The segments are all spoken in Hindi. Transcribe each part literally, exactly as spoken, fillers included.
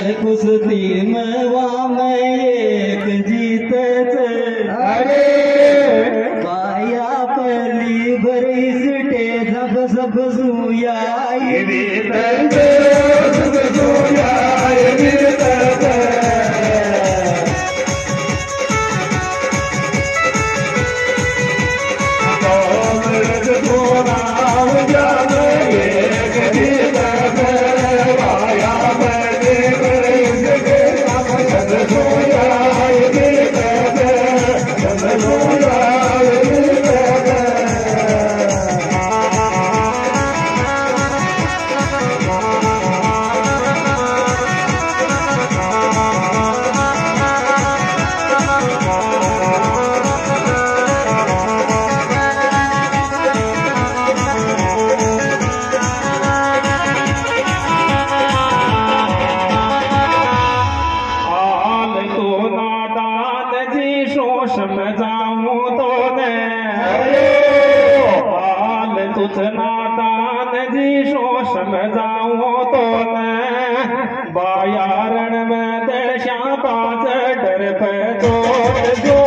कुश्ती में वहाँ में एक जीते थे। अरे बाया पली भरी सिटे सब सब सुया ये बीते सब सुया ये बीते समझाऊं तो ने हाल तुझ नादान जी शो समझाऊं तो ने बायारण में दशा बाज डर पे चोट जो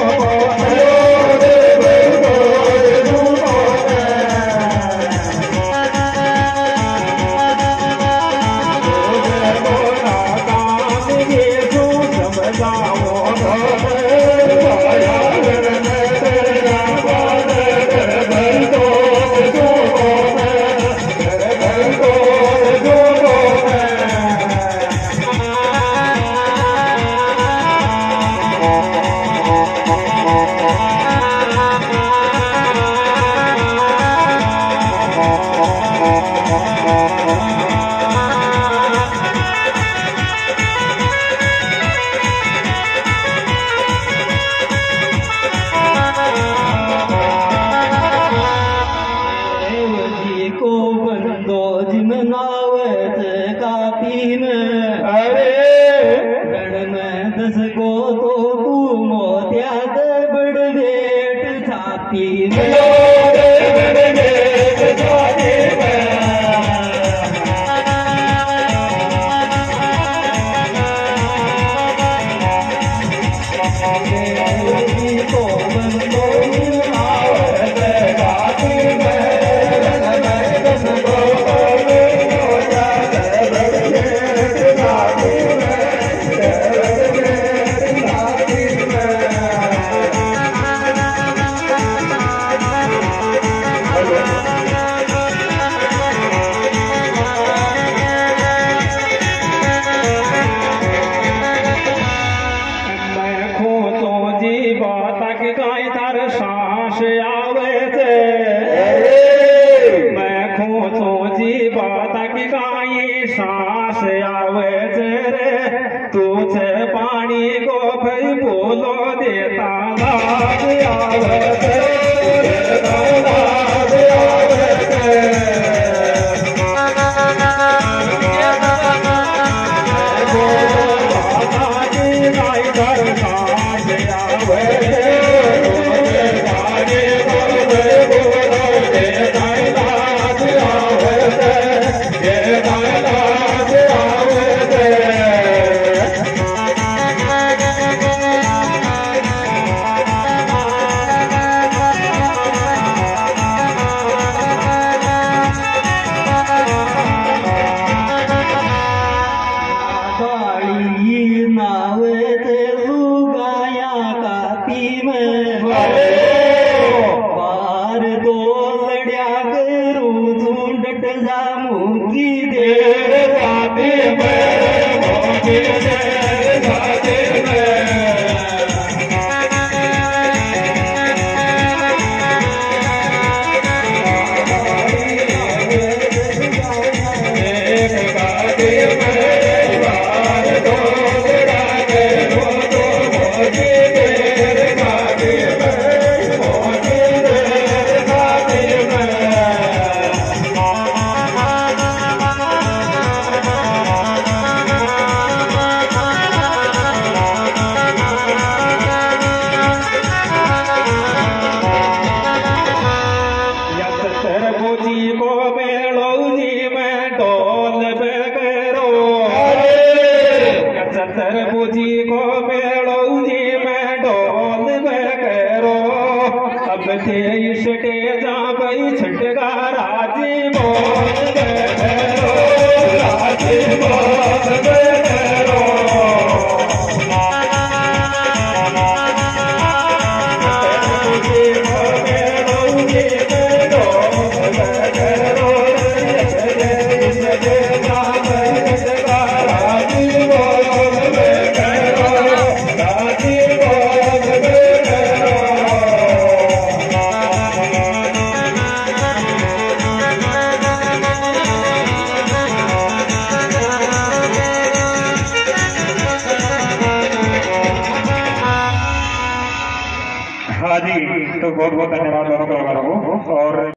सतर मुझी को मेड़ो जी में ढोल करो अब थे इश्के जा भाई छटका राजी बोल करो राजी बोल करो हाँ जी, तो बहुत बहुत धन्यवाद दोनों कलाकारों को। और